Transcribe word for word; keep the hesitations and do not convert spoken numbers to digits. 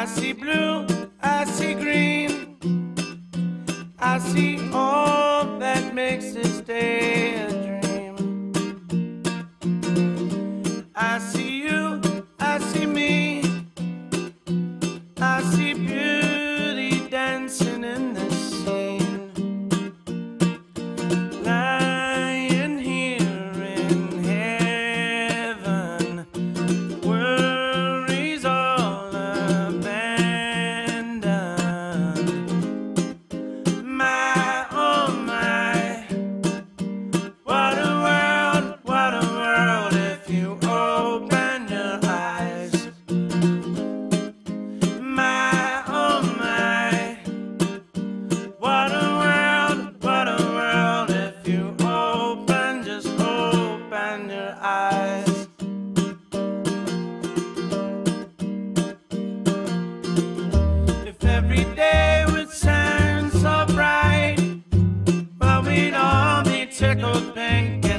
I see blue, I see green, I see all that makes this day a dream. I see you, I see me, I see beauty dancing in the scene. Lying here in heaven, worries all abandoned. My, oh my, what a world, what a world if you open your eyes. My, oh my, what a world, what a world if you open, just open your eyes. If every day would shine so bright, well, we'd all be tickled pink.